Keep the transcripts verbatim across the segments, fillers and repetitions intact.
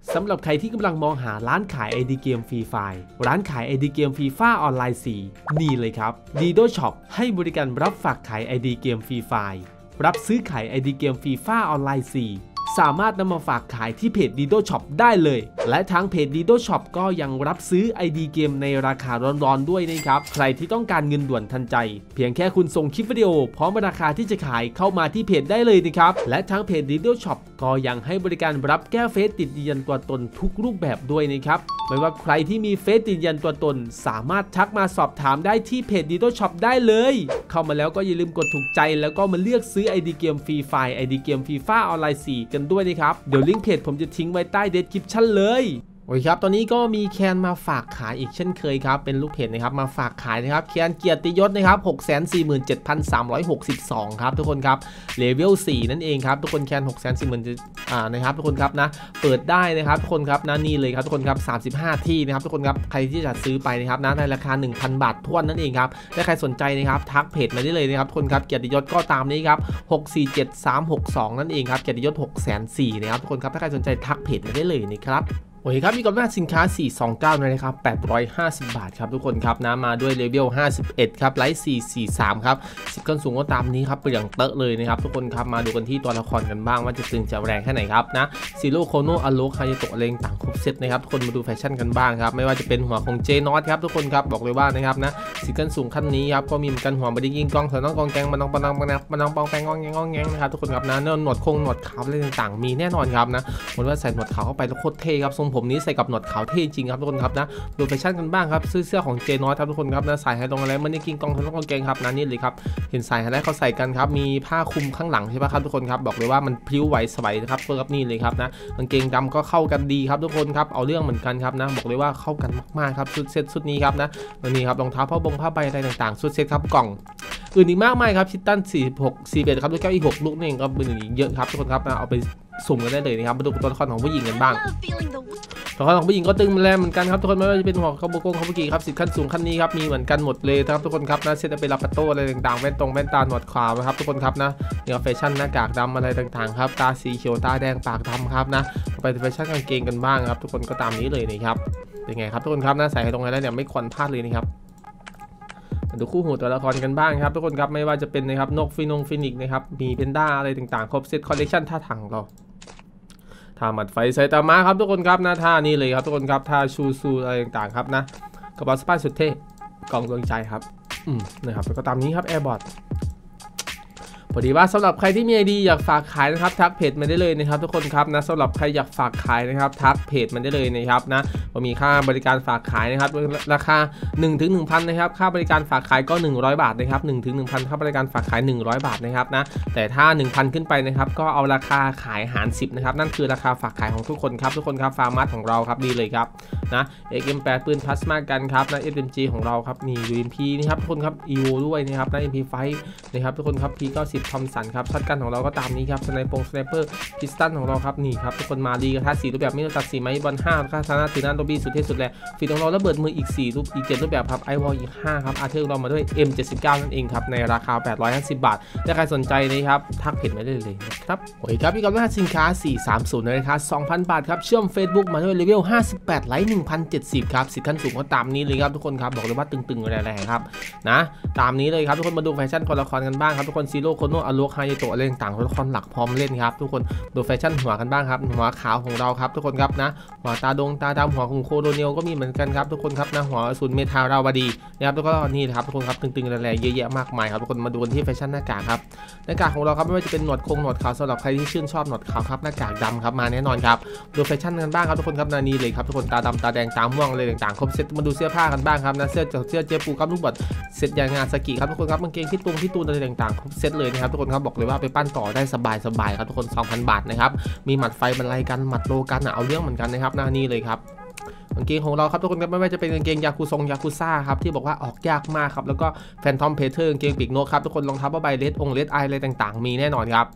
สำหรับใครที่กำลังมองหาร้านขาย ไอ ดี เกมฟรีไฟล์ร้านขาย ไอ ดี เกมฟรีไฟล์ออนไลน์ สี่นี่เลยครับ Dido Shop ให้บริการรับฝากขาย ไอ ดี เกมฟรีไฟล์รับซื้อขาย ไอ ดี เกมฟรีไฟล์ออนไลน์ สี่สามารถนำมาฝากขายที่เพจ Dido Shop ได้เลยและทางเพจ Dido Shop ก็ยังรับซื้อ ไอ ดี เกมในราคาร้อนๆด้วยนะครับใครที่ต้องการเงินด่วนทันใจเพียงแค่คุณส่งคลิปวิดีโอพร้อมราคาที่จะขายเข้ามาที่เพจได้เลยนะครับและทางเพจ Dido Shop ก็ยังให้บริการรับแก้เฟซติดยืนยันตัวตนทุกรูปแบบด้วยนะครับไม่ว่าใครที่มีเฟซติดยืนยันตัวตนสามารถทักมาสอบถามได้ที่เพจ Dido Shop ได้เลยเข้ามาแล้วก็อย่าลืมกดถูกใจแล้วก็มาเลือกซื้อ ไอ ดี เกมฟรีไฟล์ ไอ ดี เกมฟรีไฟล์ออนไลน์ สี่กันด้วยนะครับเดี๋ยวลิงก์เพจผมจะทิ้งไว้ใต้เดสคริปชั่นเลยโอเคครับตอนนี้ก็มีแคนมาฝากขายอีกเช่นเคยครับเป็นลูกเพจนะครับมาฝากขายนะครับแคนเกียรติยศนะครับ หกแสนสี่หมื่นเจ็ดพันสามร้อยหกสิบสอง ครับทุกคนครับเลเวลสี่นั่นเองครับทุกคนแคน หกแสนสี่หมื่น อ่านะครับทุกคนครับนะเปิดได้นะครับทุกคนครับนะนี่เลยครับทุกคนครับสามสิบห้าที่นะครับทุกคนครับใครที่จะซื้อไปนะครับนะในราคา หนึ่งพัน บาททวนนั่นเองครับถ้าใครสนใจนะครับทักเพจมาได้เลยนะครับทุกคนครับเกียรติยศก็ตามนี้ครับหกสี่เจ็ดสามหกสองนั่นเองครับเกียรติยศ หกแสนสี่หมื่น นะครับทุกคนครับถ้าใครสนใจทักเพจมาได้เลยนะครับโอเคครับมีกำลังสินค้าสี่สองเก้านะครับแปดร้อยห้าสิบบาทครับทุกคนครับนะมาด้วยเลเวลห้าสิบเอ็ดครับไลท์สี่สี่สามครับสิบขั้นสูงก็ตามนี้ครับเปลี่ยนเตอะเลยนะครับทุกคนครับมาดูกันที่ตัวละครกันบ้างว่าจะตึงจะแรงแค่ไหนครับนะซีโร่โคโนอโลคายาโตะเลงต่างครบเซตนะครับทุกคนมาดูแฟชั่นกันบ้างครับไม่ว่าจะเป็นหัวของเจนอตครับทุกคนครับบอกเลยว่านะครับนะสิบขั้นสูงขั้นนี้ครับก็มีเหมือนกันหัวบดิยิงกองเถอะน้องกองแกงมันน้องปนังปนังปนังปองแปงงองแงงงองแงงนะครับทุกคนครับนะหนวดคงหนวดขาวอะไรต่างๆมีแน่นอนครับนะผมว่าใส่หนวดขาวเข้าไปแล้วโคตรเท่ครับทรงผมนี้ใส่กับหนวดขาวเท่จริงครับทุกคนครับนะดูแฟชั่นกันบ้างครับซื้อเสื้อของเจนอตครับทุกคนครับนะใส่ให้ตรงอะไรมันนี่กิ้งกองทั้งกองเกงครับนะนี่เลยครับเห็นใส่ให้ได้เขาใส่กันครับมีผ้าคลุมข้างหลังใช่ไหมครับทุกคนครับบอกเลยว่ามันพลิ้วไหวสบายนะครับตัวกับนี่เลยครับนะกางเกงดำก็เข้ากันดีครับทุกคนครับเอาเรื่องเหมือนกันครับนะบอกเลยว่าเข้ากันมากๆครับชุดเซ็ตชุดนี้ครับนะนี่ครับรองเท้าผ้าบงผ้าใบอะไรต่างๆชุดเซ็ตครับกล่องอื่นอีกมากมายครับชิตตันสี่สิบหก สี่สิบเอ็ดครับด้วยแก้วอีกหกลูกนี่ก็เป็นอย่างเยอะครับทุกคนครับนะเอาไปสุ่มกันได้เลยนะครับมาดูตัวละครของผู้หญิงกันบ้างตัวละครของผู้หญิงก็ตึงแรงเหมือนกันครับทุกคนไม่ว่าจะเป็นหัวคาโบโกงคาโบกิครับสิบขั้นสูงขั้นนี้ครับมีเหมือนกันหมดเลยครับทุกคนครับนะเซตเป็นลาปาโต้อะไรต่างๆแว่นตรงแว่นตาหนวดขาวนะครับทุกคนครับนะเนี่ยแฟชั่นหน้ากากดำอะไรต่างๆครับตาสีเขียวตาแดงปากดำครับนะไปแฟชั่นกางเกงกันบ้างครับทุกคนก็ตามนี้เลยนะครับเป็นไงครับทุกคนครับนะใส่ให้ตรงไหนแล้วเนี่ยไม่ควรพลาดเลยนะครับดูคู่หูตัวละครกันบ้างครับทุกคนครับไม่ว่าจะเป็นนะครับนกฟินงฟินิกนะครับมีเพนด้าอะไรต่างๆครบเซตคอลเลคชันท่าทางของเราท่าหมัดไฟไซตามะครับทุกคนครับนะท่านี้เลยครับทุกคนครับท่าชูซูอะไรต่างๆครับนะกระเป๋าสปายสุดเท่กองดวงใจครับอืมนะครับแล้วก็ตามนี้ครับแอร์บอทพอดีว่าสำหรับใครที่มีไอดีอยากฝากขายนะครับทักเพจมาได้เลยนะครับทุกคนครับนะสำหรับใครอยากฝากขายนะครับทักเพจมาได้เลยนะครับนะว่ามีค่าบริการฝากขายนะครับราคา หนึ่งถึงหนึ่งพัน นะครับค่าบริการฝากขายก็หนึ่งร้อยบาทนะครับ หนึ่งถึงหนึ่งพัน ค่าบริการฝากขายหนึ่งร้อยบาทนะครับนะแต่ถ้า หนึ่งพัน ขึ้นไปนะครับก็เอาราคาขายหารสิบนะครับนั่นคือราคาฝากขายของทุกคนครับทุกคนครับฟาร์มัสของเราครับดีเลยครับนะ เอ็กซ์ เอ็ม แปด ปืนพลาสมากันครับนะ เอส เอ็ม จี ของเราครับมี ยู เอ็ม พี นะครับทุกคนครับ อี โอ ด้วยนะครับนะ เอ็ม พี ไฟว์ นะครับทุกคนครับ พี เก้าสิบ ทอมสันครับช็อตกันของเราก็ตามนี้ครับสไนเปอร์สไนเปอร์พิสตันของเราครับนี่ครับทุกคนมาดีกระทะสี่รูปแบบมิโนตัดสี่ไม้บอลห้าค่าชนะถือหน้าโดบี้สุดเท่สุดแรงฟีของเราระเบิดมืออีกสี่รูปอีกเจ็ดรูปแบบครับไอวอลอีกห้าครับอาร์เธอร์เรามาด้วย เอ็ม เจ็ดสิบเก้า นั่นเองครับในราคาแปดร้อยห้าสิบบาทถ้าใครสนใจนะครับทักเพจมาได้เลยนะครับโอเคครับพี่กับรหัสสินค้าสี่สามศูนย์ในราคา สองพัน บาทครับเชื่อม Facebook มาด้วยเลเวลห้าสิบแปดไลท์ หนึ่งพันเจ็ดสิบครับสิทธิ์ขั้นสูงก็ตามนี้เลยครับทุกคนครับบอกเลยว่าตึงๆแรงๆครับนะตามนี้เลยครับทุกคนมาดูแฟชั่นตัวละครกันบ้างครับทุกคนซีโร่โคโนอโลคายาโตะอะไรต่างๆตัวละครหลักพร้อมเล่นครับทุกคนดูแฟชั่นหัวกันบ้างครับหัวขาวของเราครับทุกคนครับนะหัวตาดงตาดำหัวของโคโดเนียลก็มีเหมือนกันครับทุกคนครับนะหัวศูนย์เมทาราวดีนะครับแล้วก็นี่ครับทุกคนครับตึงๆแรงๆเยอะแยะมากมายครับทุกคนมาดูที่แฟชั่นหน้ากากครับหน้ากากของเราครับไม่ว่าจะเป็นหนวดคงหนวดขาวสำหรับใครที่ชื่นชอบหนวดขาวครับหน้ากากดำครับมาแน่นอนครับดูแฟชั่นกันบ้างครับทุกคนครับนานี่เลยครับทุกคนตาดำตาแดงตาม่วงอะไรต่างๆครบเซตมาดูเสื้อผ้ากันบ้างครับนะเสื้อจากเสื้อเจปูครับลูกบอลเซตยางงานสกีครับทุกคนครับกางเกงที่ตุงที่ตูนอะไรต่างๆครบเซตเลยนะครับทุกคนครับบอกเลยว่าไปปั้นต่อได้สบายๆครับทุกคน สองพัน บาทนะครับมีหมัดไฟบรรลัยกันหมัดโลกันเอาเรื่องเหมือนกันนะครับหน้านี้เลยครับกางเกงของเราครับทุกคนครับไม่ว่าจะเป็นกางเกงยาคูซงยาคูซ่าครับที่บอกว่าออกยากมากครับแล้วก็แฟนทอมเพเทอร์กางเกงปีกนกครับทุกคนรองเท้าผ้าใบเลดองเลดไออะไรต่างๆมีแน่นอนครับ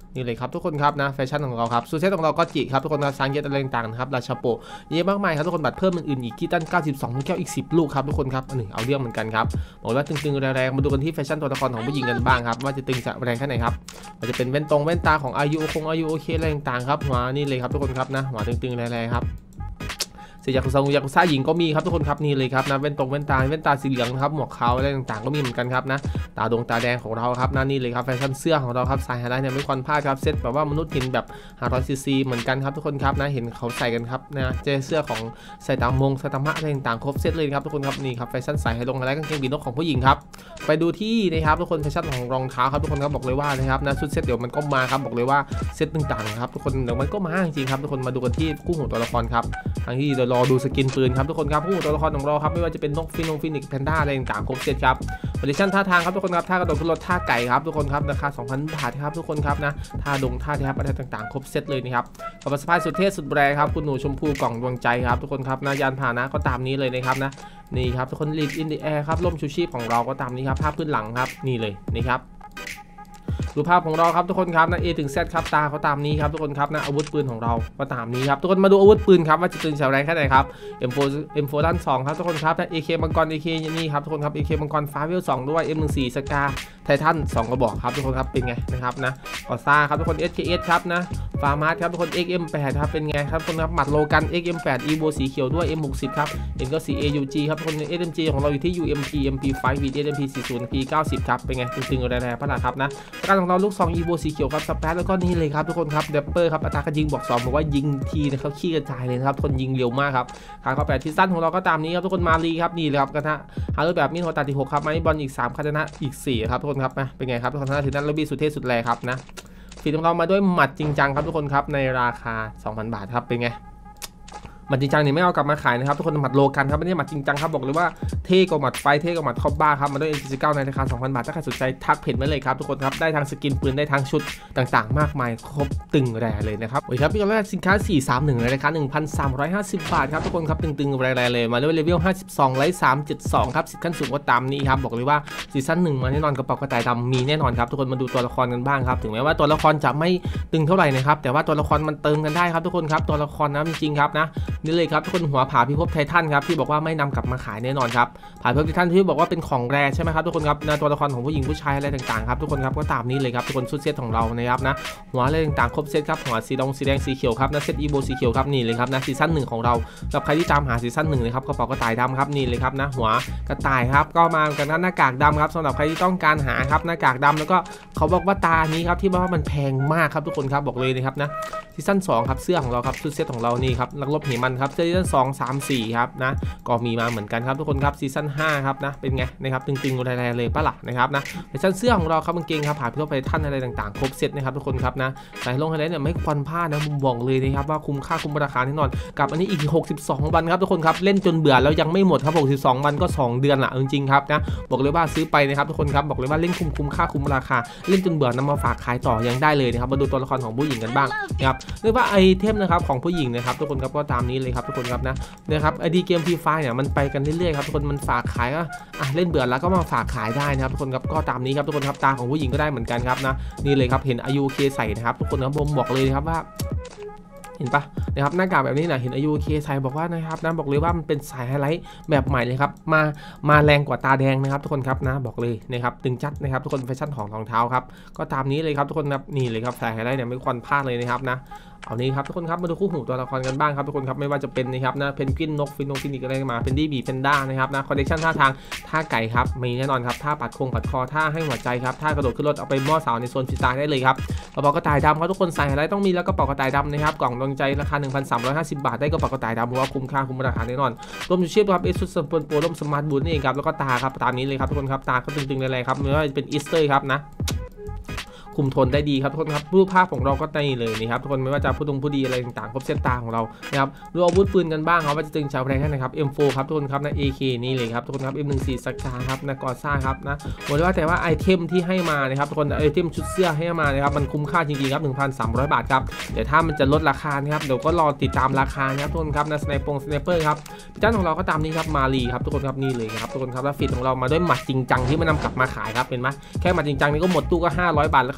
นี่เลยครับทุกคนครับนะแฟชั่นของเราครับซูเซตของเราก็จิครับทุกคนครับซังเกตอะไรต่างๆนะครับราชาโปเยอะมากมายครับทุกคนบัตรเพิ่มอื่นๆอีกที่ตั้งเก้าสิบสองแก้วอีกสิบลูกครับทุกคนครับอันนี้เอาเรื่องเหมือนกันครับบอกว่าตึงๆแรงๆมาดูกันที่แฟชั่นตัวละครของผู้หญิงกันบ้างครับว่าจะตึงจะแรงแค่ไหนครับมันจะเป็นแว่นตรงแว่นตาของอายุคงอายุโอเคอะไรต่างๆครับหัวนี่เลยครับทุกคนครับนะหัวตึงๆแรงๆครับเสียจากซงยากุซ่าหญิงก็มีครับทุกคนครับนี่เลยครับนะแว่นตรงแว่นตาแว่นตาสีเหลืองนะครับหมวกขาวอะไรต่างๆก็มีเหมือนกันครับนะตาดวงตาแดงของเราครับนั่นนี่เลยครับแฟชั่นเสื้อของเราครับสายไฮไลท์เนี่ยไม่ควรพลาดครับเซ็ตแบบว่ามนุษย์หินแบบห้าร้อยซีซีเหมือนกันครับทุกคนครับนะเห็นเขาใส่กันครับนะเจเสื้อของใส่ตามมงใส่ตามะอะไรต่างๆครบเซ็ตเลยครับทุกคนครับนี่ครับแฟชั่นสายไฮลงไฮไลท์กางเกงบีนกของผู้หญิงครับไปดูที่นะครับทุกคนแฟชั่นของรองเท้าครับทุกคนครับบอกเลยว่านะครับนะชุดเซ็ตเดี๋ยวมันก็มาครับบอกเลยว่าเซ็ตต่างๆครับทุกคนเดี๋ยวมันก็มาจริงๆครับทุกคนมาดูกันที่คู่หูตัวละครครับทั้งที่เดี๋ยวรอดูสกินปืนครับทุกคนครับคู่หูตัวละครของเราครับไม่ว่าจะเป็นนกฟินงฟินิกแพนด้าอะไรต่างๆครบเซ็ตครับโพซิชั่นท่าทางครับทุกคนครับท่ากระโดดขึ้นรถท่าไก่ครับทุกคนครับราคา สองพัน บาทครับทุกคนครับนะท่าดงท่าแทบอะไรต่างๆครบเซ็ตเลยนะครับกับสปายสุดเท่สุดแรงครับคุณหนูชมพูกล่องดวงใจครับทุกคนครับนะยานพาหนะก็ตามนี้เลยนะครับนะนี่ครับทุกคนลีดอินเดแอร์ครับร่มชูชีพของเราก็ตามนี้ครับภาพพื้นหลังครับนี่เลยนี่ครับดูภาพของเราครับทุกคนครับนะ A ถึง Z ครับตาเขาตามนี้ครับทุกคนครับนะอาวุธปืนของเราก็ตามนี้ครับทุกคนมาดูอาวุธปืนครับว่าจะตึงแรงแค่ไหนครับ เอ็ม โฟร์ เอ็ม โฟร์ ด้านสองครับทุกคนครับนะ เอ เค มังกร เอ เค นี่ครับทุกคนครับ เอ เค มังกรฟ้าเวลสองด้วย เอ็ม หนึ่งสิบสี่ สกาไททันสองกระบอกครับทุกคนครับเป็นไงนะครับนะกอซ่าครับทุกคน เอส เค เอส ครับนะฟาร์มาร์ครับทุกคน เอ็กซ์ เอ็ม แปด ครับเป็นไงครับทุกคนครับหมัดโลกัน เอ็กซ์ เอ็ม แปด อีโวสีเขียวด้วย เอ็ม หกสิบ ครับเอ็นก็ ซี เอ ยู จี ครับทุกคน เอส เอ็ม จี ของเราอยู่ที่ ยู เอ็ม พี เอ็ม พี ไฟว์ วี เอส เอ็ม พี สี่สิบ พี เก้าสิบ ครับเป็นไงตึงๆแรงๆพระนะครับนะการของเราลูกซองอีโวสีเขียวครับสเปซแล้วก็นี่เลยครับทุกคนครับเดปเปอร์ครับอัตราการยิงบอกสองบอกว่ายิงทีนะครับขี้กระจายเลยนะครับคนยิงเร็วมากครับการเข้าแปดที่สั้นของเราก็ตามนี้ครับทุกคนมาลีครับนี่เลยครับกระทะฮาร์ดแบบมินโฮตาติหกครับไม้บอลอีกสามคาตนะอีกสี่ครับทุกคนครับนะเป็นไงครับทุกคนนะถึงนั้นเราบีสุดเท่สุดแรงครับนะฟีดของเรามาด้วยหมัดจริงจังครับทุกคนครับในราคา สองพัน บาทครับเป็นไงหมัดจริงจังนี่ไม่เอากลับมาขายนะครับทุกคนหมัดโลกันครับไม่ใช่หมัดจริงจังครับบอกเลยว่าเท่กว่าหมัดไฟเท่กว่าหมัดคอปบ้าครับมาด้วย เอ็น เจ็ดสิบเก้า ในราคา สองพัน บาทถ้าใครสนใจทักเพจไว้เลยครับทุกคนครับได้ทั้งสกินปืนได้ทั้งชุดต่างๆมากมายครบตึงแร่เลยนะครับโอเคครับพี่กำลังสินค้าสี่สามหนึ่งในราคา หนึ่งพันสามร้อยห้าสิบ บาทครับทุกคนครับตึงๆแร่ๆเลยมาด้วยเลเวลห้าสิบสองไลท์สามเจ็ดสองครับสิทธิ์ขั้นสูงก็ตามนี้ครับบอกเลยว่าซีซั่นหนึ่งมาแน่นอนกระเป๋ากระต่ายดำมีแน่นอนครับทุกคนมาดูตัวละครกันบ้างครับถึงแม้ว่าตัวละครจะไม่ตึงเท่าไหร่นะครับแต่ว่าตัวละครมันเติมกันได้ครับทุกคนครับตัวละครนะจริงๆครับนะนี่เลยครับทุกคนหัวผาพิภพไททันครับที่บอกว่าไม่นำกลับมาขายแน่นอนครับผาพิภพไททันที่บอกว่าเป็นของแรใช่ไหมครับทุกคนครับนะตัวละครของผู้หญิงผู้ชายอะไรต่างๆครับทุกคนครับก็ตามนี้เลยครับทุกคนชุดเซตของเรานะครับนะหัวอะไรต่างๆครบเซตครับหัวสีดงสีแดงสีเขียวครับนะเซตอีโบสีเขียวครับนี่เลยครับนะซีซั่นหนึ่งของเราสำหรับใครที่ตามหาซีซั่นหนึ่งนะครับกระเป๋ากระต่ายดำครับนี่เลยครับนะหัวกระต่ายครับก็มากันหน้ากากดำครับสำหรับใครที่ต้องการหาครับหน้ากากดำแล้วก็เขาบอกว่าตานี้ครับที่ว่ามันแพงมากครับทุกคนครับบอกเลยนะครับนะซีซั่นสองครับเสื้อของเราครับชุดเซตของเรานี่ครับนักรบเหมันครับซีซั่นสอง สาม สี่ครับนะก็มีมาเหมือนกันครับทุกคนครับซีซั่นห้าครับนะเป็นไงนะครับตึงๆแรงๆเลยปะล่ะนะครับนะในชั้นเสื้อของเราครับกางเกงครับผ่าพิโรไปท่านอะไรต่างๆครบเซตนะครับทุกคนครับนะใส่ลงไฮไลท์เนี่ยไม่ควรพลาดนะมุมบอกเลยนะครับว่าคุ้มค่าคุ้มราคาแน่นอนกับอันนี้อีกหกสิบสองวันครับทุกคนครับเล่นจนเบื่อแล้วยังไม่หมดครับหกสิบสองวันก็สองเดือนละจริงๆครับนะบอกเลยว่าซื้อไปนะครับทุกคนครับบอกเลยว่าเล่นคุ้มคุ้มค่าคุ้มราคาเล่นจนเบื่อนำมาฝากขายต่อยังได้เลยนะครับมาดูตัวละครของผู้หญิงกันบ้างนะครับเรียกว่าไอเทมนะครับของผู้หญิงนะครับทุกคนครับก็ตามนี้เลยครับทุกคนครับนะนะครับไอดีเกมฟรีไฟเนี่ยมันไปกันเรื่อยๆครับทุกคนมันฝากขายก็อ่ะเล่นเบื่อแล้วก็มาฝากขายได้นะครับทุกคนครับก็ตามนี้ครับทุกคนครับตาของผู้หญิงก็ได้เหมือนกันครับนะนี่เลยครับเห็นอายุเคใส่นะครับทุกคนครับผมบอกเลยครับว่าเห็นปะนะครับหน้ากากแบบนี้นะเห็นอายุเคใส่บอกว่านะครับนะบอกเลยว่ามันเป็นสายไฮไลท์แบบใหม่เลยครับมามาแรงกว่าตาแดงนะครับทุกคนครับนะบอกเลยนะครับตึงจัดนะครับทุกคนแฟชั่นของรองเท้าครับก็ตามนี้เลยครับทุกคนครับนี่เลยครับสายไฮไลท์เนี่ยไม่ควรพลาดเลยนะครับนะเอานี้ครับทุกคนครับมาดูคู่หูตัวละครกันบ้างครับทุกคนครับไม่ว่าจะเป็นนะครับนะเพนกวินนกฟินงฟินิกอะไรมาเป็นดี้บีเพนด้านะครับนะคอนเนคชั่นท่าทางท่าไก่ครับมีแน่นอนครับท่าปัดคงปัดคอท่าให้หัวใจครับท่ากระโดดขึ้นรถเอาไปหม้อเสาในโซนฟรีสไตล์ได้เลยครับกระเป๋ากระต่ายดำครับทุกคนใส่อะไรต้องมีแล้วกระเป๋ากระต่ายดำนะครับกล่องดวงใจราคา หนึ่งพันสามร้อยห้าสิบ บาทได้กระเป๋ากระต่ายดำเพราะว่าคุ้มค่าคุ้มราคาแน่นอนรวมถึงชิปครับเอซุสสปอนโปรร่มสมาร์ทบูทนี่เองครับแล้วก็ตาครับตามนี้เลยครับทุกคนครับตาก็ตึงๆเลยครับไม่ว่าจะเป็นอีสเตอร์ครับนะคุมทนได้ดีครับทุกคนครับรูปภาพของเราก็ได้เลยนี่ครับทุกคนไม่ว่าจะผู้ดงผู้ดีอะไรต่างๆครบเส้นตาของเรานะครับดูอาวุธปืนกันบ้างครับว่าจะตึงชาวแรงแค่ไหนครับ เอ็ม โฟร์ ครับทุกคนครับนะ เอ เค นี่เลยครับทุกคนครับ เอ็ม หนึ่งสิบสี่ สกาครับนะกอซ่าครับนะบอกเลยว่าแต่ว่าไอเทมที่ให้มานะครับทุกคนไอเทมชุดเสื้อให้มานะครับมันคุ้มค่าจริงๆครับ หนึ่งพันสามร้อย บาทครับเดี๋ยวถ้ามันจะลดราคานะครับเดี๋ยวก็รอติดตามราคานะครับทุกคนครับนะสไนปงสไนเปอร์ครับจ้านของเราก็ตามนี้ครับมาลีครับทุกคนครับนี่เลยครับทุกคนครับแล้วฟิตของเรามาด้วยหมัดจริงจังที่มันนำกลับมาขายครับเห็นไหมแค่หมัดจริงจังนี่ก็หมดตู้ก็ห้าร้อยบาทแล้วครับ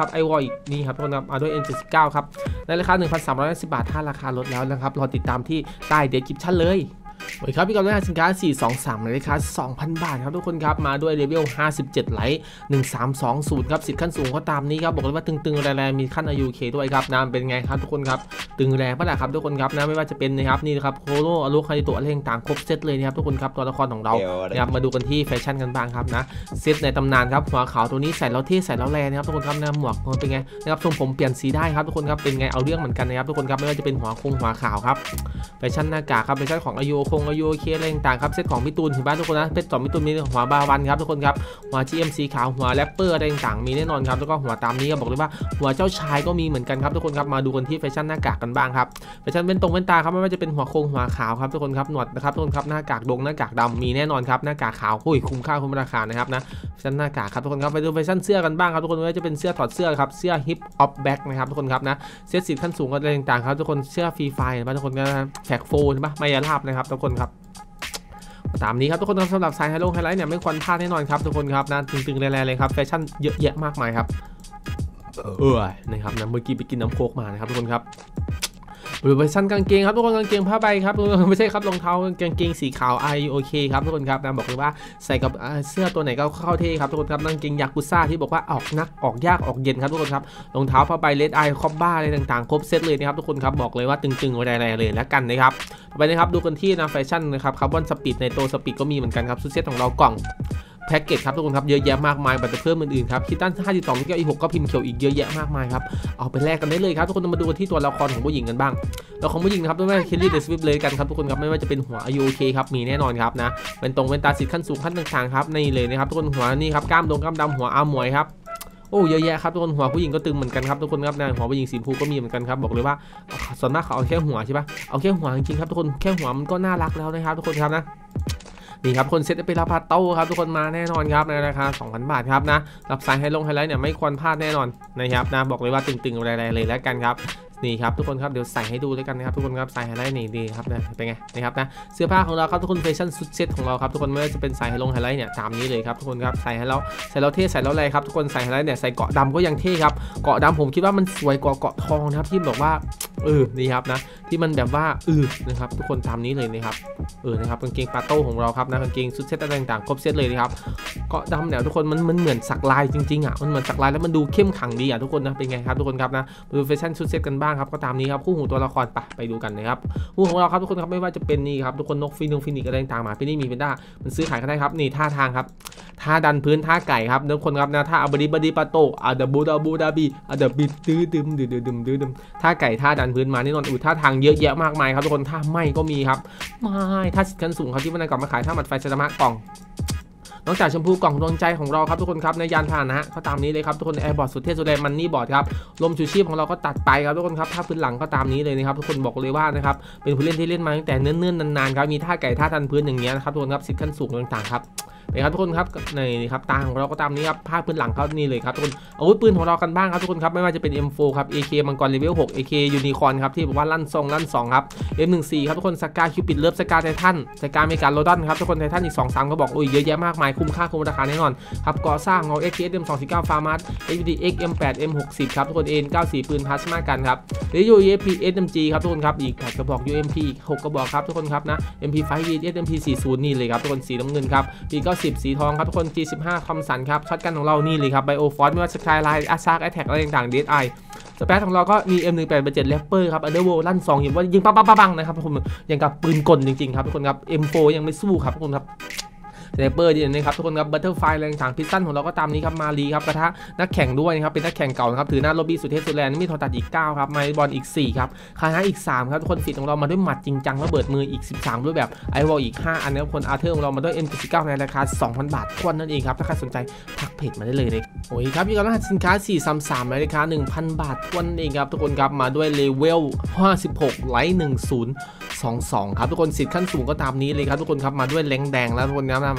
ครับไอวอลอีกนี่ครับทุกคนครับมาด้วย เอ็น เจ็ดสิบเก้า ครับในราคา หนึ่งพันสามร้อยห้าสิบ บาทถ้าราคาลดแล้วนะครับรอติดตามที่ใต้เดสคริปชั่นเลยโอเคครับพี่กอล์ฟได้สินค้าสี่สองสามในราคา สองพัน บาทครับทุกคนครับมาด้วยเลเวลห้าสิบเจ็ดไลท์หนึ่งสามสองศูนย์ครับสิทธิ์ขั้นสูงก็ตามนี้ครับบอกเลยว่าตึงๆแรงๆมีขั้น อายุ เค ด้วยครับน้ำเป็นไงครับทุกคนครับตึงแรงปะล่ะครับทุกคนครับนะไม่ว่าจะเป็นนะครับนี่นะครับโคโรอลูคาริโตะอะไรต่างๆครบเซตเลยนะครับทุกคนครับตัวละครของเรานะครับมาดูกันที่แฟชั่นกันบ้างครับนะเซตในตำนานครับหัวขาวตัวนี้ใส่แล้วเท่ใส่แล้วแรงนะครับทุกคนครับนะหมวกเป็นไงนะครับทรงผมเปลี่ยนสีได้ครับทุกคนครับเป็นไงเอาเรื่องเหมือนกันนะครับทุกคนครับไม่ว่าจะเป็นหัวคงหัวขาวครับแฟชั่นหน้ากากครับแฟชั่นของอายุคงอายุเคอะไรต่างๆครับเซตของพี่ตูนถึงบ้านทุกคนนะเพชรต่อพี่ตูนมีหัวบาวันครับทุกคนครับหัว จี เอ็ม สีขาวหัวแรปเปอร์อะไรต่างๆมีแน่นอนครับแล้วก็หัวตามนี้ก็บอกเลยว่าหัวเจ้าชายก็มีเหมือนกันครับทุกคนครับมาดูกันที่แฟชั่นหน้ากากกันบ้างครับแฟชั่นเป็นตรงเป็นตาครับไม่ว่าจะเป็นหัวโคงหัวขาวครับทุกคนครับหนวดนะครับทุกคนครับหน้ากากดงหน้ากากดำมีแน่นอนครับหน้ากากขาวหุ้ยคุ้มค่าคุ้มราคานะครับนะแฟชั่นหน้ากากครับทุกคนครับไปดูแฟชั่นเสื้อกันบ้างครับทุกคนไม่ว่าจะเป็นเสื้อถอดเสื้อครับเสื้อฮิปออฟแบ็กนะครับทุกคนครับนะเสื้อสีขั้นสูงอะไรต่างๆครับทุกคนเสื้อฟรีไฟล์นะทุกคนก็แฟกโฟนใช่ปะไมยาลาบนะครับทุกคนครับตามนี้ครับทุกคนสำหรับสายไฮโลไฮไลท์เนี่ยไม่ควรพลาดแน่นอนครับทุกคนครับนะตึงๆแรงๆเลยครับแฟชั่นเยอะแยะมากมายครับเออนะครับนะเมื่อกี้ไปกินน้ำโค้กมานะครับทุกคนครับหรือเวอร์ชันกางเกงครับทุกคนกางเกงผ้าใบครับไม่ใช่ครับรองเท้ากางเกงสีขาวไอโอเคครับทุกคนครับนะบอกเลยว่าใส่กับเสื้อตัวไหนก็เข้าเท่ครับทุกคนครับกางเกงยากุซ่าที่บอกว่าออกนักออกยากออกเย็นครับทุกคนครับรองเท้าผ้าใบเลดไอคอบบ้าอะไรต่างๆครบเซตเลยนะครับทุกคนครับบอกเลยว่าตึงๆแรงๆเลยแล้วกันนะครับไปนะครับดูกันที่นะแฟชั่นนะครับคาร์บอนสปีดในตัวสปีดก็มีเหมือนกันครับชุดเซตของเรากล่องแพ็กเกจครับทุกคนครับเยอะแยะมากมายบัตรเพิ่มอื่นๆครับคิดตั้งห้าสิบสองมิกอีหกก็พิมพ์เขียวอีกเยอะแยะมากมายครับเอาไปแลกกันได้เลยครับทุกคนมาดูกันที่ตัวละครของผู้หญิงกันบ้างตัวของผู้หญิงนะครับไม่ว่าเคลลี่เดอะสวิฟเลยกันครับทุกคนครับไม่ว่าจะเป็นหัวอายุโอเคครับมีแน่นอนครับนะเป็นตรงเป็นตาสิทธิ์ขั้นสูงขั้นต่างๆครับนี่เลยนะครับทุกคนหัวนี่ครับกล้ามดงกล้ามดำหัวอาหมวยครับโอ้เยอะแยะครับทุกคนหัวผู้หญิงก็ตึงเหมือนกันครับทุกคนครับนะหัวผู้หญิงสีฟูก็มีเหมือนกันครับบอกเลยว่าส่วนมากเขาเอาแค่หัวใช่ปะเอาแค่หัวจริงๆครับทุกคนแค่หัวมันก็น่ารักแล้วนะครับทุกคนครับนะนี่ครับคนเซ็ตเป็นลาพาโต้ครับทุกคนมาแน่นอนครับในราคา สองพัน บาทครับนะรับสายไฮลงไฮไลท์เนี่ยไม่ควรพลาดแน่นอนนะครับนะบอกเลยว่าตึงๆแรงๆเลยแล้วกันครับนี่ครับทุกคนครับเดี๋ยวใส่ให้ดูด้วยกันนะครับทุกคนครับใส่ไฮไลท์นี่ดีครับนะเป็นไงนะครับนะเสื้อผ้าของเราครับทุกคนแฟชั่นสุดเซ็ตของเราครับทุกคนไม่ว่าจะเป็นใส่ไฮลงไฮไลท์เนี่ยตามนี้เลยครับทุกคนครับใส่ให้เราใส่เราเท่ใส่เราอะไรครับทุกคนใส่ไฮไลท์เนี่ยใส่เกาะดำก็ยังเท่ครับเกาะดำผมคิดว่ามันสวยกว่าเกาะทองนะครับที่บอกว่าเออนี่ครับนะที่มันแบบว่าเออนะครับทุกคนตามนี้เลยนะครับเออนะครับกางเกงปาโต้ของเราครับนะกางเกงชุดเซ็ตต่างๆครบเซ็ตเลยนะครับเกาะดำเนี่ยทุกคนมันมันเหมือนสักลายจริงๆอ่ะมันเหมือนสักลายแล้วมันดูเข้มขังดีอ่ะทุกคนนะเป็นไงครับทุกคนครับนะดูแฟชั่นชุดเซ็ตกันบ้างครับก็ตามนี้ครับคู่หูตัวละครปะไปดูกันนะครับคู่ของเราครับทุกคนครับไม่ว่าจะเป็นนี่ครับทุกคนนกฟินงฟินิกอะไรต่างๆมาเป็นนี่มีเป็นด้ามันซื้อขายกันได้ครับนี่ท่าทางครับท่าดันพื้นท่าไก่ครับทุกคนครับนะท่าอับดิบดิปาโตอาดับบูดาบูดาบีอาดับบิดตื้อดึมดื้อดึมดื้อดึมท่าไก่ท่าดันพื้นมาแน่นอนอุ้ยท่าทางเยอะแยะมากมายครับทุกคนท่าไม่ก็มีครับไม่ท่าสิทธิ์ขั้นสูงครับที่มันกลับมาขายท่าหมัดไฟสตาร์มะกล่องนอกจากชมพูกล่องดวงใจของเราครับทุกคนครับในยานพาหนะก็ตามนี้เลยครับทุกคนแอร์บอร์ดสุดเท่สุดแรงมันนี่บอร์ดครับลมชูชีพของเราก็ตัดไปครับทุกคนครับท่าพื้นหลังก็ตามนี้เลยนะครับทุกคนบอกเลยว่านะครับเป็นผู้เล่นที่เล่นมาตั้งแต่เนิ่นๆนานๆครับมีท่าไก่ท่าทันพื้นอย่างเงี้ยนะครับทุกคนครับสิทธิ์ขั้นสูงต่างๆครับนะครับทุกคนครับนี่ครับตาของเราก็ตามนี้ครับภาคพื้นหลังเขานี่เลยครับทุกคนอาวุธปืนของเรากันบ้างครับทุกคนครับไม่ว่าจะเป็น เอ็ม โฟร์ ครับ เอ เค มังกรเลเวลหก เอ เค ยูนิคอร์นครับที่บอกว่าลั่นทรงลั่นสองครับ เอ็ม หนึ่ง สี่ ครับทุกคนสกาคิวปิดเลิฟสกาไททันสกาเมกาโลดอนครับทุกคนไททันอีก สองสาม ก็บอกโอ้ยเยอะแยะมากมายคุ้มค่าคุ้มราคาแน่นอนครับก่อสร้างของ เอ็กซ์ ที เอส เอ็ม สองสี่เก้า ฟาร์มัส เอ วี ดี เอ็กซ์ เอ็ม แปด เอ็ม หกสิบ ครับทุกคน เอ็น เก้าสิบ ปืนพลาสมากันครับหรือ ยู เอ พี เอส เอ็ม จี ครับทุกคนครับอีกแปดกระบอก ยู เอ็ม พี อีกหกกระบอกครับทุกคนครับนะ เอ็ม พี ไฟว์ วี เอส เอ็ม พี สี่สิบ นี่เลยครับทุกคนสีน้ำเงินครับ พี เก้าสิบ สีทองครับทุกคน จี สิบห้า คอมสันครับช็อตกันของเรานี่เลยครับไบโอฟอร์สไม่ว่าสกายไลน์อาร์ซาร์แอทแทกอะไรต่างๆ ดี เอส ไอ สเปซของเราก็มี เอ็ม หนึ่งแปด เจ็ด แรปเปอร์ครับอันเดอร์โวลั่นสองอย่างว่ายิงปังปังปังนะครับทุกคนอย่างกับปืนกลจริงๆครับทุกคนครับ เอ็ม โฟร์ ยังไม่สู้ครับทุกคนครับสไนเปอร์ดีนะครับทุกคนครับบัตเตอร์ไฟแรงต่างพิซซันของเราก็ตามนี้ครับมาลีครับกระทะนักแข่งด้วยนะครับเป็นนักแข่งเก่านะครับถือหน้าโรบี้สุดเทพสุดแรงมีทอตัดอีกเก้าครับไมบอลอีกสี่ครับคาฮะอีกสามครับทุกคนฟิตของเรามาด้วยหมัดจริงจังระเบิดมืออีกสิบสามด้วยแบบไอวอลอีกห้าอันนี้คนอาร์เธอร์ของเรามาด้วย เอ็ม เจ็ดสิบเก้า ในราคา สองพัน บาททวนนั่นเองครับถ้าใครสนใจทักเพจมาได้เลยนะโอ้ยครับมีการรหัสสินค้าสี่สามสามในราคา หนึ่งพัน บาททวนนั่นเองครับทุกคนครับมาด้วยเลเวลห้าสิบหกไลท์หนึ่งศูนย์สองสองครับทุกคนสิทธิ์ขั้นสูงก็ตามนี้เลยครับทุกคนครับมาด้วยแรงแดงแล้วทุกคนครับ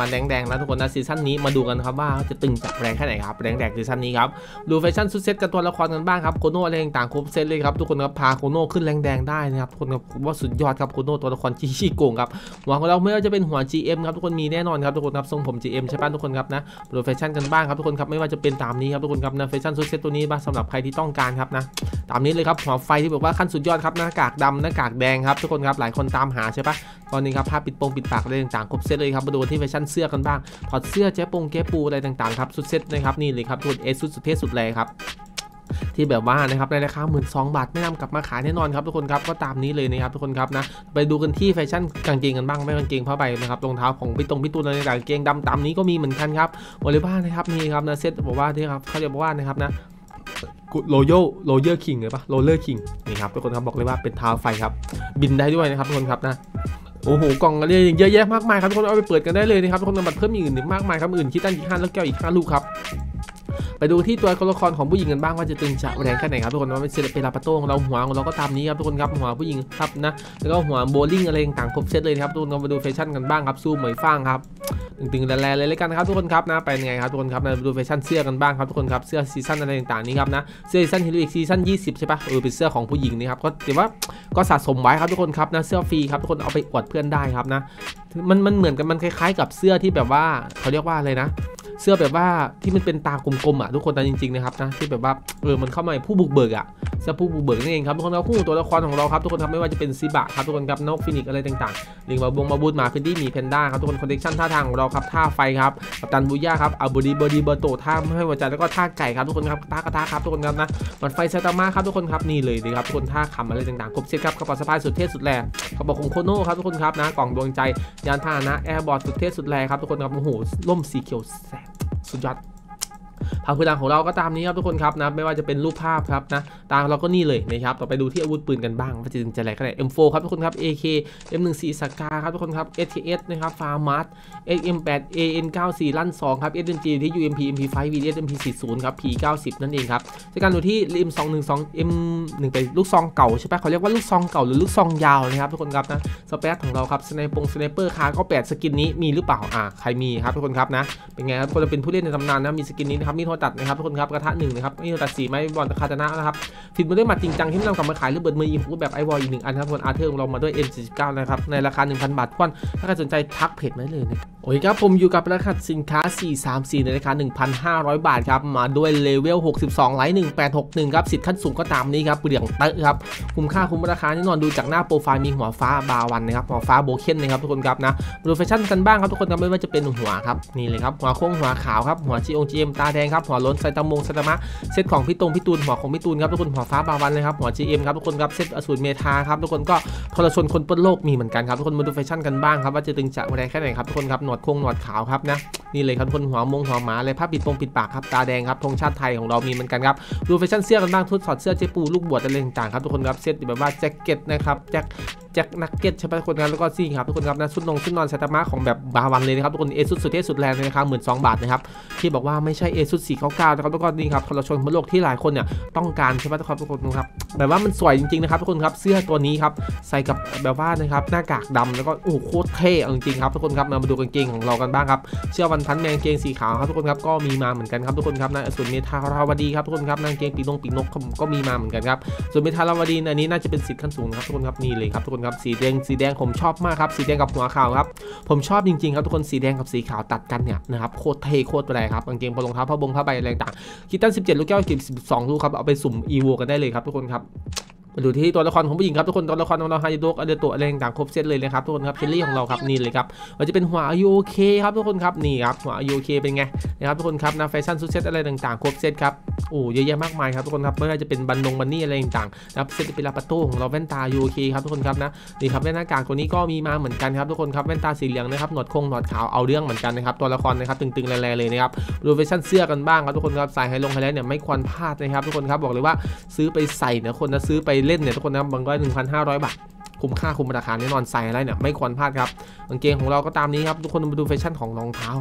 มาแรงแดงแล้วทุกคนนะซีซั่นนี้มาดูกันครับว่าจะตึงจากแรงแค่ไหนครับแรงแดงซีซั่นนี้ครับดูแฟชั่นชุดเซตกับตัวละครกันบ้างครับโคโน่อะไรต่างๆครบเซตเลยครับทุกคนครับพาโคโน่ขึ้นแรงแดงได้นะครับทุกคนครับผมว่าสุดยอดครับโคโน่ตัวละครชี้ชี้โกงครับหัวของเราไม่ว่าจะเป็นหัว จี เอ็ม ครับทุกคนมีแน่นอนครับทุกคนครับทรงผม จี เอ็ม ใช่ป่ะทุกคนครับนะดูแฟชั่นกันบ้างครับทุกคนครับไม่ว่าจะเป็นตามนี้ครับทุกคนครับนะแฟชั่นชุดเซตตัวนี้บ้างสำหรับใครที่ต้องการครับนะตามนี้เลยครับหัวไฟที่บอกว่าขั้นสุดยอดครับหน้ากากดำหน้ากากแดงครับทุกคนครับหลายคนตามหาใช่ป่ะตอนนี้ครับผ้าปิดปงปิดปากอะไรต่างๆครบเซตเลยครับมาดูที่แฟชั่นเสื้อกันบ้างถอดเสื้อเจ๊ปงเจ๊ปูอะไรต่างๆครับสุดเซตนะครับนี่เลยครับทุกเอสุดสุดเท่สุดแรงครับที่แบบว่านะครับในราคาหมื่นสองบาทไม่นำกลับมาขายแน่นอนครับทุกคนครับก็ตามนี้เลยนะครับทุกคนครับนะไปดูกันที่แฟชั่นกางเกงกันบ้างไม่กางเกงผ้าใบนะครับรองเท้าของพี่ตรงพี่ตูนอะไรต่างกางเกงดำตามนี้ก็มีเหมือนกันครับวอลเลย์บอลนะครับนี่ครับนะเซตบอกว่าที่ครับเขาจะบอกว่านะครับนะโรโยโรเยอร์คิงเลยปะโรเลอร์คิงนี่ครับทุกคนครับบอกเลยว่าเป็นเท้าไฟครับบินได้ด้วยนะครับทุกคนครับนะโอ้โหกล่องอะไรเยอะแยะมากมายครับทุกคนเอาไปเปิดกันได้เลยนะครับทุกคนบัตรเพิ่มอื่นมากมายครับอื่นคิดตั้งกี่ห้าแล้วแก้วอีกห้าลูกครับไปดูที่ตัวละครของผู้หญิงกันบ้างว่าจะตึงจะแรงแค่ไหนครับทุกคนว่าเป็นเซเลปาโต้ของเราหัวของเราก็ตามนี้ครับทุกคนครับหัวผู้หญิงครับนะแล้วก็หัวโบลิ่งอะไรต่างๆครบเซตเลยครับทุกคนมาดูแฟชั่นกันบ้างครับสู้เหมยฟางครับตึงๆแรงๆเลยเลยกันครับทุกคนครับนะไปยังไงครับทุกคนครับมาดูแฟชั่นเสื้อกันบ้างครับทุกคนครับเสื้อซีซั่นอะไรต่างๆนี้ครับนะเสื้อซีซั่นฮีโร่อีกซีซั่นยี่สิบใช่ปะเออเป็นเสื้อของผู้หญิงนี่ครับก็ถือว่าก็สะสมไว้ครับทุกคนครับนะเสื้อฟรีครับทุกคนเอาไปอวดเพื่อนได้ครับนะมันมันเหมือนกันมันคล้ายๆกับเสื้อที่แบบว่าเขาเรียกว่าอะไรนะเสื้อแบบว่าที่มันเป็นตากลมๆอ่ะทุกคนแต่จริงๆนะครับนะที่แบบว่าเออมันเข้ามาผู้บุกเบิกอ่ะเสื้อผู้บุกเบิกนั่นเองครับทุกคนครับคู่ตัวละครของเราครับทุกคนครับไม่ว่าจะเป็นซิบะครับทุกคนครับนกฟินิกอะไรต่างๆลิงบาบงบาบูดมาเพนดี้มีเพนด้าครับทุกคนคอนเนคชั่นท่าทางของเราครับท่าไฟครับกัปตันบูย่าครับอัลบูดีเบอร์ดีเบอร์โตท่าให้หัวใจแล้วก็ท่าไก่ครับทุกคนครับท่ากระทะครับทุกคนครับนะมันไฟไซตาม่าครับทุกคนครับนี่เลยดีครับทุกคนท่าขำอะไรต่างๆครบเซตครับกระเป๋าสะพายสุดเท่สุดแรงกระเป๋าของโคโน่ครับทุกคนครับนะกล่องดวงใจยานพาหนะแอร์บอร์ดสุดเท่สุดแรงครับทุกคนครับโอ้โหล่มสีเขียวแสบสุดยอดภาพพื้นหลังของเราก็ตามนี้ครับทุกคนครับนะไม่ว่าจะเป็นรูปภาพครับนะตามเราก็นี่เลยนะครับต่อไปดูที่อาวุธปืนกันบ้างว่าจะถึงจะแรงแค่ไหน เอ็ม โฟร์ ครับทุกคนครับ เอ เค เอ็ม สิบสี่ สกาครับทุกคนครับ เอส เค เอส นะครับฟาร์มัส เอ็กซ์ เอ็ม แปด เอ เอ็น เก้าสิบสี่ ลั่นสองครับ เอส เอ็ม จี ที่ ยู เอ็ม พี เอ็ม พี ไฟว์ วี ดี เอส เอ็ม พี สี่สิบ ครับ พี เก้าสิบ นั่นเองครับจากการดูที่ เอ็ม สองหนึ่งสอง เอ็ม หนึ่ง เป็นลูกซองเก่าใช่ปะเขาเรียกว่าลูกซองเก่าหรือลูกซองยาวนะครับทุกคนครับนะสเปซของเราครับสไนปงสไนเปอร์คาร์ก็แปดสกินนี้มีหรือเปล่าอ่าใครมีครับทุกคนครับนะเป็นไงครับคนจะเป็นผู้เล่นในตำนานนะมีสกินนี้นะครับมีโทรตัดนะครับทุกคนครับกระทะหนึ่งนะครับนี่ตัดสีไม้บอลตะคาตนะนะครับฟิตมาด้วยหมัดจริงจังที่นำกลับมาขายหรือเบิดมือยิงรูปแบบไอวอลอีกหนึ่งอันครับคนอาร์เธอร์เรามาด้วย เอ็ม สี่สิบเก้า นะครับในราคา หนึ่งพัน บาทท่วนถ้าใครสนใจทักเพจมาเลยนะโอเคครับผมอยู่กับราคาสินค้าสี่สามสี่ในราคา หนึ่งพันห้าร้อย บาทครับมาด้วยเลเวลหกสิบสองไลท์หนึ่งแปดหกหนึ่งครับสิทธิ์ขั้นสูงก็ตามนี้ครับเปลือกเตอะครับคุ้มค่าคุ้มราคาแน่นอนดูจากหน้าโปรไฟล์มีหัวฟ้าบาวันนะครับหัวฟ้าโบเคนนะครับทุกคนครับนะดูแฟชั่นกันบ้างครับทุกคนครับไม่ว่าจะเป็นหัวครับนี่เลยครับหัวโค้งหัวขาวครับหัวจีองจีเอ็มตาแดงครับหัวล้นไซตามงไซตามะเซตของพี่ตรงพี่ตูนหัวของพี่ตูนครับทุกคนหัวฟ้าบาวันเลยครับหัว จี เอ็ม ครับทุกคนครับเซตอสูรเมทาครับทุกคนก็ทรชนคนปล้นโลกมีเหมือนกันครับทุกคนมาดูแฟชั่นกันบ้างครับว่าจะตึงจะแรงแค่ไหนครับทุกคนครับหนวดโค้งหนวดขาวครับนะนี่เลยครับทุกคนหัวมงหัวหมาเลยผ้าปิดปงปิดปากครับตาแดงครับธงชาติไทยของเรามีเหมือนกันครับดูแฟชั่นเสื้อกันบ้างทุกถอดเสื้อเจ๊ปูลูกบวชอะไรต่างๆครับทุกคนครับเซตแบบว่าแจ็คเก็ตนะครับแจ็คแจ็คนักเก็ตใช่ไหมทุกคนครับแล้วก็ซี่ครับทุกคนครับนะชุดนงชุดนอนไซตามะของแบบบาวันเลยนะครับทุกคนเอซุดสุดเท่สุดแรงเลยนะครับหมื่นสองบาทนะครับที่บอกว่าไม่ใช่เอซุดสี่เก้าเก้านะครับแล้วก็นี่ครับทรชนคนโลกที่หลายคนเนี่ยต้องการใช่ไหมทุกคนทุกคนครับแบบว่ามันสวยจริงๆนะครับทุกคนครับเสื้อตัวนี้ครับใส่กับแบบว่านะครับหน้ากากดำแล้วก็โอ้โคตรเท่จริงๆครับทุกคนครับมาดูกางเกงของเรากันบ้างครับเสื้อวันพันแมงเกงสีขาวครับทุกคนครับก็มีมาเหมือนกันครับทุกคนครับนะส่วนเมทาราวดีครับทุกคนครับนางเกงปีนงปีนกก็มีมาเหมือนกันครับส่วนเมทาราวดีอันนี้น่าจะเป็นสิทธิ์ขั้นสูงครับทุกคนครับนี่เลยครับทุกคนครับสีแดงสีแดงผมชอบมากครับสีแดงกับหัวขาวครับผมชอบจริงๆครับทุกคนสีแดงกับสีขาวตัดกันเนี่ยนะครับโคตรเท่โคตรแรงครับกางเกงพอรองเท้าผ้าบงผ้าใบอะไรต่างคิดตั้งสิบเจ็ดลูกแก้วกิบสิบสองลูกครับเอาไปสุ่มอีโวกันได้เลยครับทุกคนครับมาดูที่ตัวละครของผู้หญิงครับทุกคนตัวละครของเราฮายโดกอเดโตะอะไรต่างครบเซตเลยนะครับทุกคนครับเชลลี่ของเราครับนี่เลยครับมันจะเป็นหัวอายุโอเคครับทุกคนครับนี่ครับหัวอายุโอเคเป็นไงนะครับทุกคนครับนะแฟชั่นชุดเซตอะไรต่างๆครบเซตครับโอ้เยอะแยะมากมายครับทุกคนครับไม่ว่าจะเป็นบันนงบันนี่อะไรต่างๆนะครับเซตเป็นลาปาโต้ของเราแว่นตาอายุโอเคครับทุกคนครับนะนี่ครับแว่นหน้ากากตัวนี้ก็มีมาเหมือนกันครับทุกคนครับแว่นตาสีเหลืองนะครับหนวดคงหนวดขาวเอาเรื่องเหมือนกันนะครับตัวละครนะครับตึงๆแรงๆเลยนะครับดูแฟชั่นเสื้อกันบ้างครับทุกคนครับสายไฮลงไฮไลท์เนี่ยไม่ควรพลาดนะครับทุกคนครับบอกเลยว่าซื้อไปใส่เนี่ยคนนะซื้อไปเล่นเนี่ยทุกคนนะบางก็ หนึ่งพันห้าร้อย บาทคุ้มค่าคุ้มราคาแน่นอนใส่อะไรเนี่ยไม่ควรพลาดครับกางเกงของเราก็ตามนี้ครับทุกคนมาดูแฟชั่นของรองเท้าครับ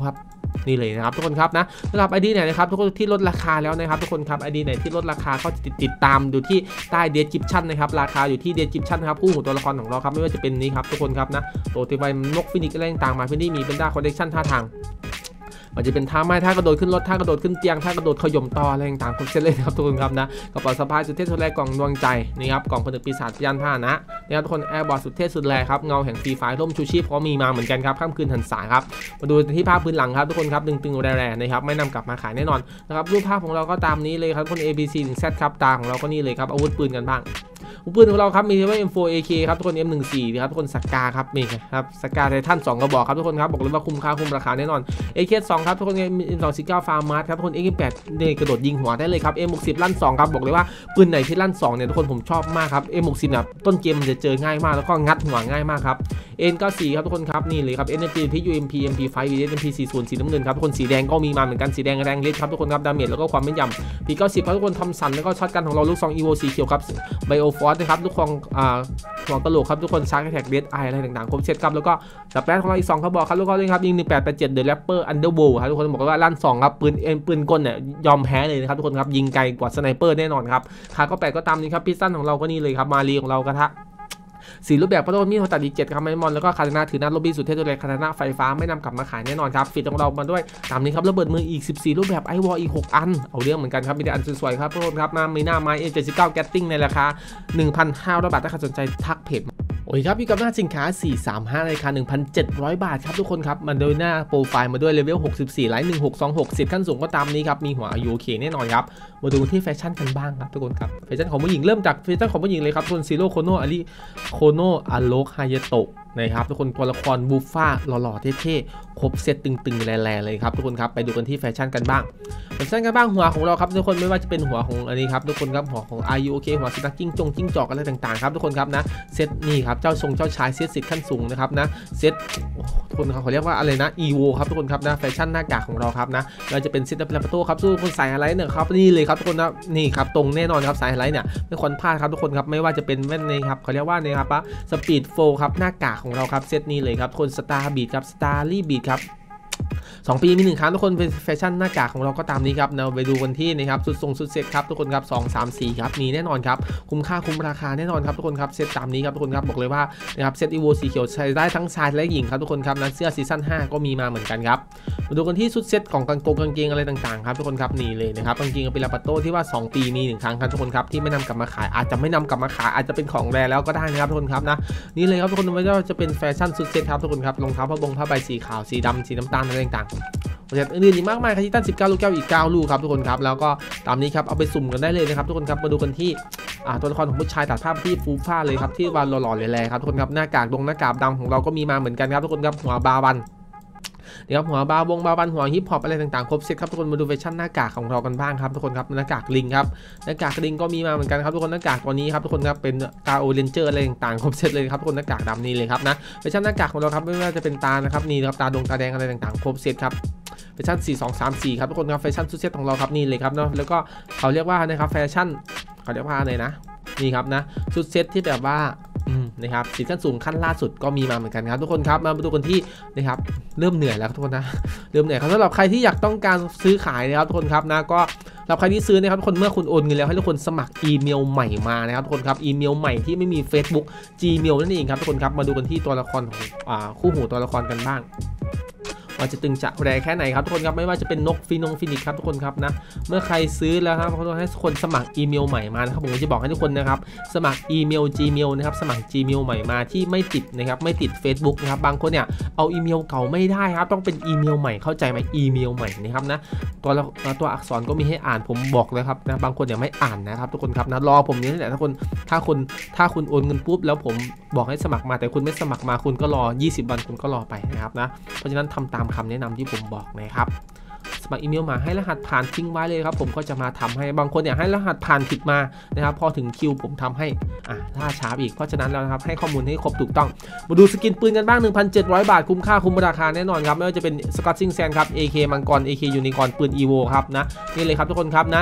นี่เลยนะครับทุกคนครับนะสำหรับ ไอ ดี ไหนนะครับทุกคนที่ลดราคาแล้วนะครับทุกคนครับ ไอ ดี ไหนที่ลดราคาก็ติดติดตามดูที่ใต้ description นะครับราคาอยู่ที่ description นะครับคู่หูตัวละครของเราครับไม่ว่าจะเป็นนี้ครับทุกคนครับนะตัวที่ใบนกฟินิกอะไรต่างๆมาเพื่อที่มีเป็นด้าคอนเนคชั่นท่าทางมันจะเป็นท่าไม้ท่ากระโดดขึ้นรถท่ากระโดดขึ้นเตียงท่ากระโดดขย่มต่ออะไรต่างๆครบเซตเลยครับทุกคนครับนะกระเป๋าสะพายสุดเท่สุดแรงกล่องดวงใจนี่ครับกล่องผนึกปีศาจยานพาหนะนะครับทุกคนแอร์บอร์ดสุดเท่สุดแรงครับเงาแห่งฟรีไฟร่มชูชีพก็มีมาเหมือนกันครับค่ำคืนหันษาครับมาดูที่ภาพพื้นหลังครับทุกคนครับตึงๆแรงๆนะครับไม่นำกลับมาขายแน่นอนนะครับรูปภาพของเราก็ตามนี้เลยครับคน เอ บี ซี ถึง Z ครับตาของเราก็นี่เลยครับอาวุธปืนกันบ้างปืนของเราครับมีว่า เอ็ม โฟร์ เอ เค ครับทุกคน เอ็ม หนึ่งสี่ ครับทุกคนสกาครับมีครับสกาไททันสองกระบอกครับทุกคนครับบอกเลยว่าคุ้มค่าคุ้มราคาแน่นอน เอ เค สอง ครับทุกคน เอ็ม สอง สี่ เก้า ฟาร์มาร์ครับทุกคน เอ็ก แปด เนี่ยกระโดดยิงหัวได้เลยครับ เอ็ม หกสิบ ลั่นสองครับบอกเลยว่าปืนไหนที่ลั่นสองเนี่ยทุกคนผมชอบมากครับ เอ็ม หกสิบ เนี่ยต้นเกมมันจะเจอง่ายมากแล้วก็งัดหัวง่ายมากครับ เอ็น เก้าสิบสี่ ครับทุกคนครับนี่เลยครับ เอ็น เอ็ม พี พี ยู เอ็ม พี เอ็ม พี ไฟว์ วี เอส เอ็ม พี สี่สิบ สีน้ำเงินครับทุกคนสีแดงก็มีมาเหมือนกันสีแดงแรงเล็ดครับทุกคนครับดาเมจแล้วก็ความแม่นยำ พี เก้าสิบ ครับทุกคนทำสันแล้วก็ช็อตกันของเราลูกซองอีโวสีเขียวครับไบโอฟอสนะครับลูกซองอ่าหัวกะโหลกครับทุกคนชาร์จแท็กเดดไออะไรต่างๆครบเซตครับแล้วก็ดับแป๊ดของเราอีกสองเขาบอกครับลูกก็เลยครับยิงหนึ่งแปดแปดเจ็ดเดอะแรปเปอร์อันเดอร์โบว์ครับทุกคนบอกว่าลั่นสองครับปืนเอ็นปืนกลเนี่ยยอมแพ้เลยนะครับทุกคนครับยิงไกลกว่าสไนเปอร์แน่นอนครับขาก็แปดก็ตามนี้ครับพิซซันของเราก็นี่เลยครับมารีของเรากระทะสีรูปแบบพระโดนมีดหัวตัดอีกเจ็ดครับไมมอนแล้วก็คาตานาถือหน้าโรบี้สุดเท่ตัวเลยคาตานาไฟฟ้าไม่นำกลับมาขายแน่นอนครับฟิตของเรามาด้วยตามนี้ครับระเบิดมืออีกสิบสี่รูปแบบไอวอลอีกหกอันเอาเรื่องเหมือนกันครับมีแต่อันสวยๆครับทุกคนครับมามีหน้าไม้ เอ็ม เจ็ดสิบเก้า แกตติ้งในราคา หนึ่งพันห้าร้อย บาทถ้าใครสนใจทักเพจโอ้ยครับอยู่กับหน้าสินค้าสี่สามห้าในราคา หนึ่งพันเจ็ดร้อย บาทครับทุกคนครับมาโดยหน้าโปรไฟล์มาด้วยเลเวลหกสิบสี่ไลท์หนึ่งหกสองหกสิบขั้นสูงก็ตามนี้ครับมีหัวอายุโอเคแน่นอนครับมาดูที่แฟชั่นกันบ้างครับทุกคนครับแฟชั่นของผู้หญิงเริ่มจากแฟชั่นของผู้หญิงเลยครับทุนซีโร่โคโนอาริโคโนอาโลคฮายาโตะนะครับทุกคนตัวละครบูฟ่าหล่อๆเท่ๆครบเซตตึงๆแรงๆเลยครับทุกคนครับไปดูกันที่แฟชั่นกันบ้างแฟชั่นกันบ้างหัวของเราครับทุกคนไม่ว่าจะเป็นหัวของอันนี้ครับทุกคนครับหัวของอายุโอเคหัวสตั๊กกิ้งจงจิ้งจอกอะไรต่างๆครับทุกคนครับนะเซตนี่ครับเจ้าทรงเจ้าชายเซตสิทธิ์ขั้นสูงนะครับนะเซตทุกคนเขาเรียกว่าอะไรนะอีโวครับทุกคนครับนะแฟชั่นหน้ากากของเราครับนะเราจะเป็นเซตดับเบิลโต้ครับสู้คนใส่อะไรเนี่ยครับนี่เลยครับทุกคนนะนี่ครับตรงแน่นอนครับสายอะไรเนี่ยไม่ควรพลาดครับทุกคนครับไม่ว่าจะเป็นแว่นนี่ครับเขาเรียกว่าเนี่ยครับสปีดโฟครับหน้ากากของเราครับเซตนี้เลยครับคนสตาร์บีทครับสตาร์ลี่บีทครับสองปีมีหนึ่งครั้งทุกคนแฟชั่นหน้ากากของเราก็ตามนี้ครับเราไปดูกันที่นะครับสุดทรงสุดเซตครับทุกคนครับสอง สาม สี่ครับมีแน่นอนครับคุ้มค่าคุ้มราคาแน่นอนครับทุกคนครับเซตตามนี้ครับทุกคนครับบอกเลยว่านะครับเซตอีโวสีเขียวใช้ได้ทั้งชายและหญิงครับทุกคนครับนะเสื้อซีซั่นห้าก็มีมาเหมือนกันครับมาดูกันที่ชุดเซตของกางเกงกางเกงอะไรต่างๆครับทุกคนครับนี่เลยนะครับกางเกงเป็นลาปาโต้ที่ว่าสองปีมีหนึ่งครั้งครับทุกคนครับที่ไม่นำกลับมาขายอาจจะไม่นำกลับมาขายอาจจะเป็นของแรแล้วก็ได้นะครับทุกคนครับนะนี่เลยครับทุกคนไม่ว่าจะเป็นแฟชั่นชุดเซตครับทุกคนครับรองเท้าผ้าบงผ้าใบสีขาวสีดำสีน้ำตาลอะไรต่างๆอื่นๆอีกมากมายครับที่ตั้งสิบเก้าลูกแก้วอีกเก้าลูกครับทุกคนครับแล้วก็ตามนี้ครับเอาไปสุ่มกันได้เลยนะครับทุกคนครับมาดูกันที่ตัวละครของผู้ชายตัดภาพที่ฟูฟ้าเลยครับที่วันหล่อๆแรงๆครับทุกคนครับหน้ากากดงหน้ากากดำของเราก็มีมาเหมือนกันครับทุกคนครับหัวบาบันนี่ครับหัวบาวงบาบันหัวฮิปฮอปอะไรต่างๆครบเซตครับทุกคนมาดูแฟชั่นหน้ากากของเรากันบ้างครับทุกคนครับหน้ากากลิงครับหน้ากากลิงก็มีมาเหมือนกันครับทุกคนหน้ากากตัวนี้ครับทุกคนครับเป็นตาโอเรนเจอร์อะไรต่างๆครบเซตเลยครับทุกคนหน้ากากดำนี่เลยครับนะแฟชั่นหน้ากากของเราครับไม่ว่าจะเป็นตานะครับนี่ครับตาดงตาแดงอะไรต่างๆครบเซตครับแฟชั่นสี่ สอง สาม สี่ครับทุกคนครับแฟชั่นชุดเซตของเราครับนี่เลยครับเนาะแล้วก็เขาเรียกว่านะครับแฟชั่นเขาเรียกว่าอะไรนะนี่ครับนะชุดเซตที่แบบว่านะครับสีขั้นสูงขั้นล่าสุดก็มีมาเหมือนกันครับทุกคนครับมาดูกันที่นะครับเริ่มเหนื่อยแล้วทุกคนนะเริ่มเหนื่อยครับสำหรับใครที่อยากต้องการซื้อขายนะครับทุกคนครับนะก็สำหรับใครที่ซื้อนะครับทุกคนเมื่อคุณโอนเงินแล้วให้ทุกคนสมัครอีเมลใหม่มานะครับทุกคนครับอีเมลใหม่ที่ไม่มี Facebook Gmail นั่นเองครับทุกคนครับมาดูกันที่ตัวละครของคู่หูตัวละครกันบ้างว่าจะตึงจะแรงแค่ไหนครับทุกคนครับไม่ว่าจะเป็นนกฟินงฟินิกครับทุกคนครับนะเมื่อใครซื้อแล้วครับเขาต้องให้คนสมัครอีเมลใหม่มานะครับผมจะบอกให้ทุกคนนะครับสมัครอีเมล Gmail นะครับสมัคร Gmail ใหม่มาที่ไม่ติดนะครับไม่ติด Facebook นะครับบางคนเนี่ยเอาอีเมลเก่าไม่ได้ครับต้องเป็นอีเมลใหม่เข้าใจไหมอีเมลใหม่นะครับนะตัวตัวอักษรก็มีให้อ่านผมบอกเลยครับนะบางคนเนี่ยไม่อ่านนะครับทุกคนครับนะรอผมนี่แหละทุกคนถ้าคนถ้าคุณโอนเงินปุ๊บแล้วผมบอกให้สมัครมาแต่คุณไม่สมัครมาคุณก็รอยี่สิบวันคุณก็รอไปนะครับนะเพราะฉะนั้นทำตามคำแนะนำที่ผมบอกนะครับสมัครอีเมลมาให้รหัสผ่านทิ้งไว้เลยครับผมก็จะมาทำให้บางคนเนี่ยให้รหัสผ่านผิดมานะครับพอถึงคิวผมทำให้อ่ะล่าช้าอีกเพราะฉะนั้นแล้วนะครับให้ข้อมูลให้ครบถูกต้องมาดูสกินปืนกันบ้าง หนึ่งพันเจ็ดร้อย บาทคุ้มค่าคุ้มราคาแน่นอนครับไม่ว่าจะเป็นสกอตซิงแซนครับ เอ เค มังกร เอ เค ยูนิคอร์นปืน อี โว ครับนะนี่เลยครับทุกคนครับนะ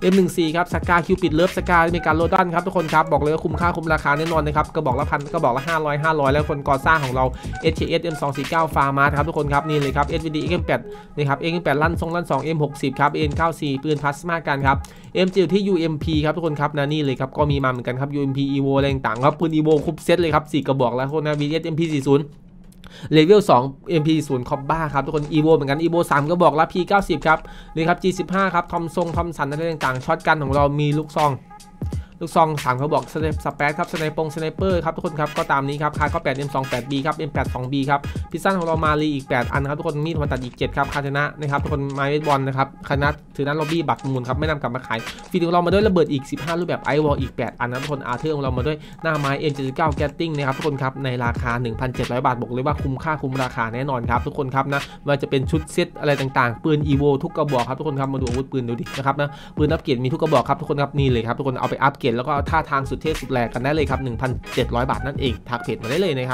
เอ็ม หนึ่งสิบสี่ ครับสกาคิวปิดเลิฟสกาเมกาโลดอนครับทุกคนครับบอกเลยว่าคุ้มค่าคุ้มราคาแน่นอนนะครับกระบอกละพันกระบอกละห้าร้อย ห้าร้อยแล้วคนก่อสร้างของเรา เอส เค เอส เอ็ม สองสี่เก้า ฟาร์มาครับทุกคนครับนี่เลยครับ เอส วี ดี เอ็ม แปด นี่ครับ เอ็ม แปด ลั่นทรงลั่นสอง เอ็ม หกสิบ ครับ เอ็น เก้าสิบ ปืนพลาสมากันครับ เอ็ม จี ที่ ยู เอ็ม พี ครับทุกคนครับนะนี่เลยครับก็มีมาเหมือนกันครับ ยู เอ็ม พี Evo อะไรต่างๆครับปืน Evo ครบเซตเลยครับสี่กระบอกแล้วคนนะ วี เอส เอ็ม พี สี่สิบเลเวลสอง เอ็ม พี ศูนย์ คอบบ้าครับทุกคน Evo เหมือนกัน Evo สามก็บอกแล้ว พี เก้าสิบ ครับนี่ครับ จี สิบห้า ครับทอมทรงทอมสันอะไรต่างๆช็อตกันของเรามีลูกซองลูกซองสามเขาบอกสเนปสเปซครับสไนปงสไนเปอร์ครับทุกคนครับก็ตามนี้ครับคาร์ก็ แปด เอ็ม สองสิบแปด บี ครับ เอ็ม แปด สอง บี ครับพิซซ่าของเรามาลีอีกแปดอันครับทุกคนมีดมันตัดอีกเจ็ดครับคาเทนะนะครับทุกคนไม้เบสบอลนะครับคณะถือนั้นล็อบบี้บัตรมูลครับไม่นำกลับมาขายฟีดของเรามาด้วยระเบิดอีกสิบห้ารูปแบบไอวอลอีกแปดอันนะทุกคนอาร์เธอร์ของเรามาด้วยหน้าไม้ เอ็ม เจ็ดสิบเก้า แกตติ้งนะครับทุกคนครับในราคา หนึ่งพันเจ็ดร้อย บาทบอกเลยว่าคุ้มค่าคุ้มราคาแน่นอนครับทุกคนครับนะว่าจะเป็นชุดเซตอะไรต่างๆปืน Evo ทุกกระบอกครับทุกคนครับมาดูอาวุธปืนดูดินะครับนะปืนอัปเกรดมีทุกกระบอกครับทุกคนครับนี่เลยครับทุกคนเอาไปอัปเกรดแล้วก็ท่าทางสุดเท่สุดแรงกันได้เลยครับ หนึ่งพันเจ็ดร้อย บาทนั่นเองทักเพจมาได้เลยนะครับ